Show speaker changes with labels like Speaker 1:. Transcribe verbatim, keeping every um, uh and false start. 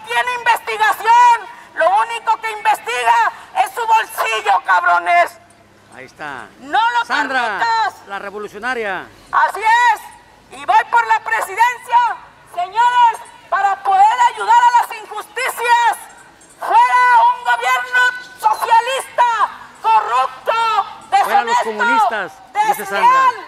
Speaker 1: tiene investigación. Lo único que investiga es su bolsillo, cabrones.
Speaker 2: Ahí está.
Speaker 1: No lo
Speaker 2: Sandra,
Speaker 1: permitas.
Speaker 2: la revolucionaria.
Speaker 1: Así es. Y voy por la presidencia, señores, para poder ayudar a las injusticias. Fuera un gobierno socialista, corrupto, deshonesto,
Speaker 2: Fuera los comunistas, dice Sandra.
Speaker 1: desleal.